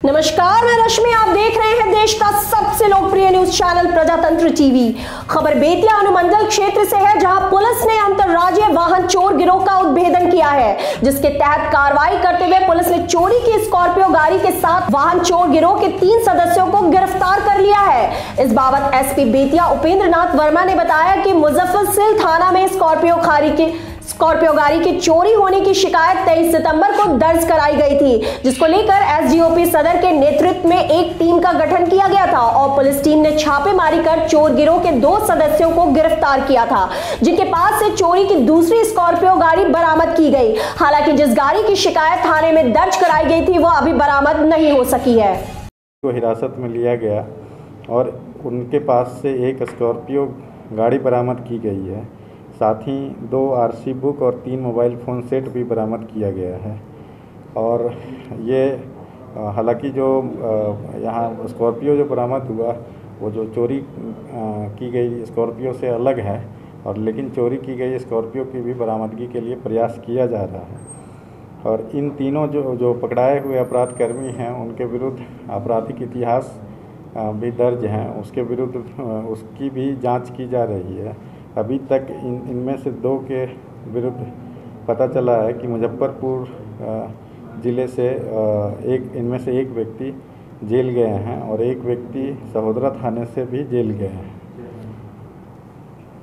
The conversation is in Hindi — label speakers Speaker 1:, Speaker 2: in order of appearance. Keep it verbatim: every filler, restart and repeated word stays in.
Speaker 1: नमस्कार, मैं रश्मि। आप देख रहे हैं देश का सबसे लोकप्रिय न्यूज चैनल प्रजातंत्र टीवी। खबर बेतिया अनुमंडल क्षेत्र से है, जहां पुलिस ने अंतरराज्यीय वाहन चोर गिरोह का उद्भेदन किया है, जिसके तहत कार्रवाई करते हुए पुलिस ने चोरी की स्कॉर्पियो गाड़ी के साथ वाहन चोर गिरोह के तीन सदस्यों को गिरफ्तार कर लिया है। इस बाबत एसपी बेतिया उपेंद्र नाथ वर्मा ने बताया कि मुजफ्फरसिल थाना में स्कॉर्पियो गाड़ी की स्कॉर्पियो गाड़ी की चोरी होने की शिकायत तेईस सितंबर को दर्ज कराई गई थी, जिसको लेकर एसडीओपी सदर के नेतृत्व में एक टीम का गठन किया गया था और पुलिस टीम ने छापेमारी कर चोर गिरोह के दो सदस्यों को गिरफ्तार किया था, जिनके पास से चोरी की दूसरी स्कॉर्पियो गाड़ी बरामद की गई। हालांकि जिस गाड़ी की शिकायत थाने में दर्ज कराई गई थी वह अभी बरामद नहीं हो सकी है।
Speaker 2: को हिरासत में लिया गया और उनके पास से एक स्कॉर्पियो गाड़ी बरामद की गई है। साथ ही दो आरसी बुक और तीन मोबाइल फ़ोन सेट भी बरामद किया गया है। और ये हालांकि जो यहाँ स्कॉर्पियो जो बरामद हुआ वो जो चोरी की गई स्कॉर्पियो से अलग है, और लेकिन चोरी की गई स्कॉर्पियो की भी बरामदगी के लिए प्रयास किया जा रहा है। और इन तीनों जो जो पकड़ाए हुए अपराधकर्मी हैं उनके विरुद्ध आपराधिक इतिहास भी दर्ज हैं, उसके विरुद्ध उसकी भी जांच की जा रही है। अभी तक इन इनमें से दो के विरुद्ध पता चला है कि मुजफ्फरपुर ज़िले से एक इनमें से एक व्यक्ति जेल गए हैं और एक व्यक्ति सहोदरा थाने से भी जेल गए हैं।